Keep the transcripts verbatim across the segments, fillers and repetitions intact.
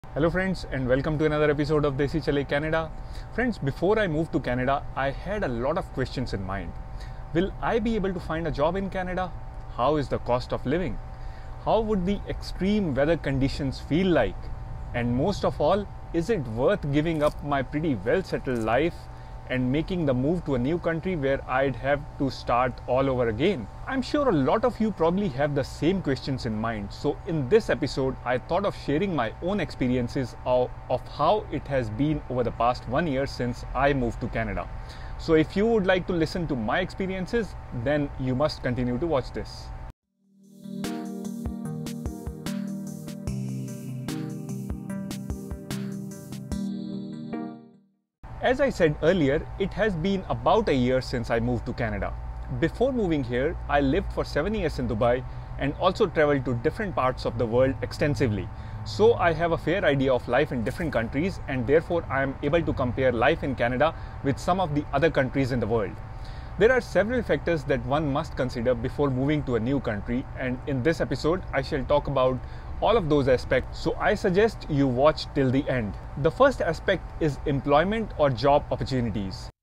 Hello friends and welcome to another episode of Desi Chale Canada. Friends, before I moved to Canada, I had a lot of questions in mind. Will I be able to find a job in Canada? How is the cost of living? How would the extreme weather conditions feel like? And most of all, is it worth giving up my pretty well settled life and making the move to a new country where I'd have to start all over again? I'm sure a lot of you probably have the same questions in mind. So in this episode, I thought of sharing my own experiences of, of how it has been over the past one year since I moved to Canada. So if you would like to listen to my experiences, then you must continue to watch this. As I said earlier, it has been about a year since I moved to Canada. Before moving here, I lived for seven years in Dubai and also traveled to different parts of the world extensively. So I have a fair idea of life in different countries, and therefore I am able to compare life in Canada with some of the other countries in the world. There are several factors that one must consider before moving to a new country, and in this episode I shall talk about all of those aspects, so I suggest you watch till the end. The first aspect is employment or job opportunities.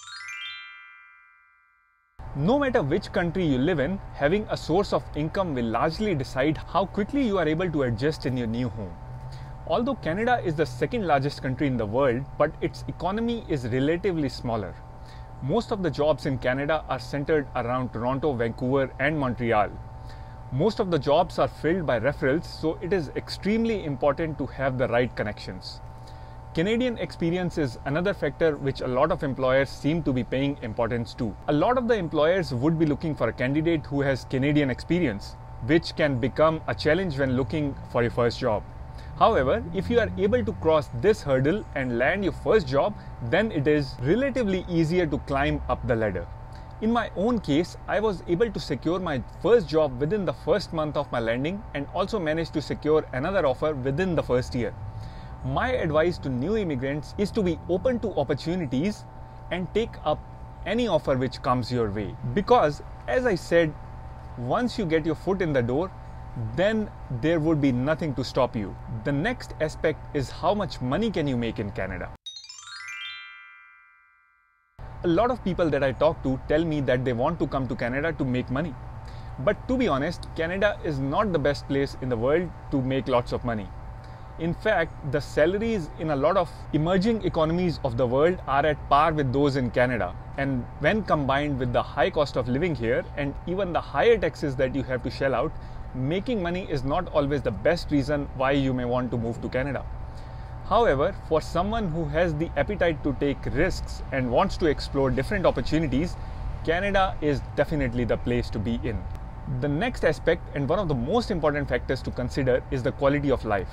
No matter which country you live in, having a source of income will largely decide how quickly you are able to adjust in your new home. Although Canada is the second largest country in the world, but its economy is relatively smaller. Most of the jobs in Canada are centered around Toronto, Vancouver, and Montreal. Most of the jobs are filled by referrals, so it is extremely important to have the right connections. Canadian experience is another factor which a lot of employers seem to be paying importance to. A lot of the employers would be looking for a candidate who has Canadian experience, which can become a challenge when looking for your first job. However, if you are able to cross this hurdle and land your first job, then it is relatively easier to climb up the ladder. In my own case, I was able to secure my first job within the first month of my landing and also managed to secure another offer within the first year. My advice to new immigrants is to be open to opportunities and take up any offer which comes your way. Because, as I said, once you get your foot in the door, then there would be nothing to stop you. The next aspect is how much money can you make in Canada. A lot of people that I talk to tell me that they want to come to Canada to make money. But to be honest, Canada is not the best place in the world to make lots of money. In fact, the salaries in a lot of emerging economies of the world are at par with those in Canada. And when combined with the high cost of living here and even the higher taxes that you have to shell out, making money is not always the best reason why you may want to move to Canada. However, for someone who has the appetite to take risks and wants to explore different opportunities, Canada is definitely the place to be in. The next aspect and one of the most important factors to consider is the quality of life.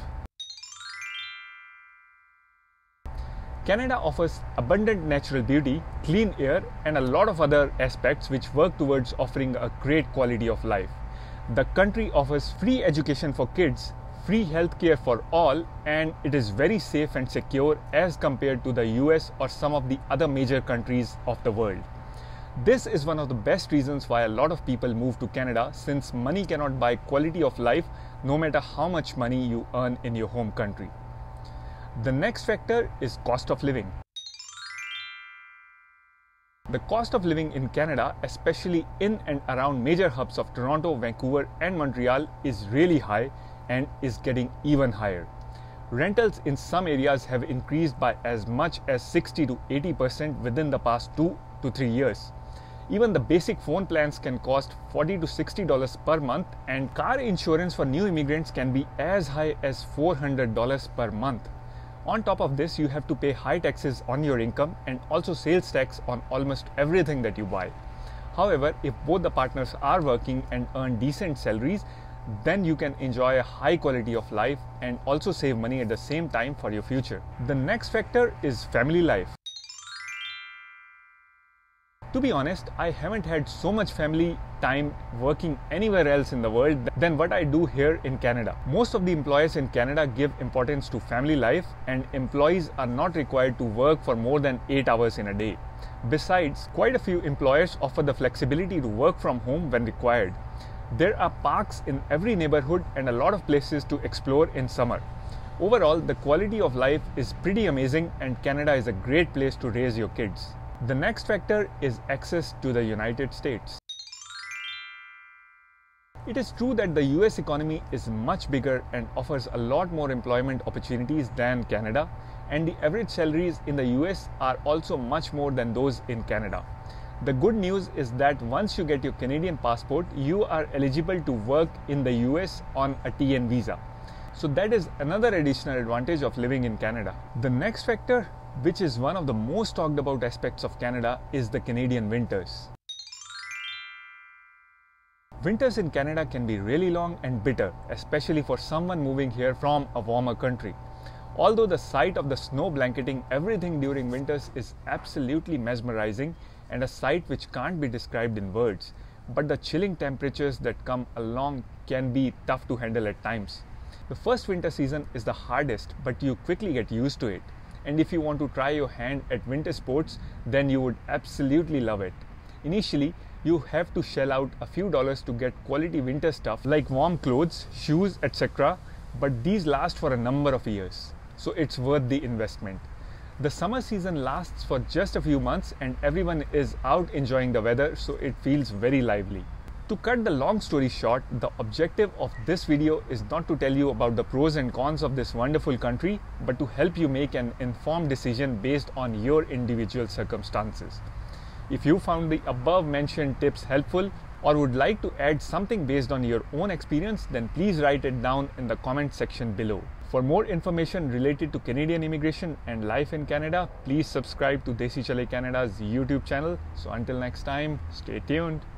Canada offers abundant natural beauty, clean air, and a lot of other aspects which work towards offering a great quality of life. The country offers free education for kids, free healthcare for all, and it is very safe and secure as compared to the U S or some of the other major countries of the world. This is one of the best reasons why a lot of people move to Canada, since money cannot buy quality of life no matter how much money you earn in your home country. The next factor is cost of living. The cost of living in Canada, especially in and around major hubs of Toronto, Vancouver, and Montreal, is really high and is getting even higher. Rentals in some areas have increased by as much as sixty to eighty percent within the past two to three years. Even the basic phone plans can cost forty to sixty dollars per month, and car insurance for new immigrants can be as high as four hundred dollars per month. On top of this, you have to pay high taxes on your income and also sales tax on almost everything that you buy. However, if both the partners are working and earn decent salaries, then you can enjoy a high quality of life and also save money at the same time for your future. The next factor is family life. To be honest, I haven't had so much family time working anywhere else in the world than what I do here in Canada. Most of the employers in Canada give importance to family life, and employees are not required to work for more than eight hours in a day. Besides, quite a few employers offer the flexibility to work from home when required. There are parks in every neighborhood and a lot of places to explore in summer. Overall, the quality of life is pretty amazing and Canada is a great place to raise your kids. The next factor is access to the United States. It is true that the U S economy is much bigger and offers a lot more employment opportunities than Canada, and the average salaries in the U S are also much more than those in Canada. The good news is that once you get your Canadian passport, you are eligible to work in the U S on a T N visa. So that is another additional advantage of living in Canada. The next factor, which is one of the most talked about aspects of Canada, is the Canadian winters. Winters in Canada can be really long and bitter, especially for someone moving here from a warmer country. Although the sight of the snow blanketing everything during winters is absolutely mesmerizing and a sight which can't be described in words, but the chilling temperatures that come along can be tough to handle at times. The first winter season is the hardest, but you quickly get used to it. And if you want to try your hand at winter sports, then you would absolutely love it. Initially, you have to shell out a few dollars to get quality winter stuff like warm clothes, shoes, et cetera. But these last for a number of years, so it's worth the investment. The summer season lasts for just a few months and everyone is out enjoying the weather, so it feels very lively. To cut the long story short, the objective of this video is not to tell you about the pros and cons of this wonderful country, but to help you make an informed decision based on your individual circumstances. If you found the above mentioned tips helpful or would like to add something based on your own experience, then please write it down in the comment section below. For more information related to Canadian immigration and life in Canada, please subscribe to Desi Chale Canada's YouTube channel. So until next time, stay tuned.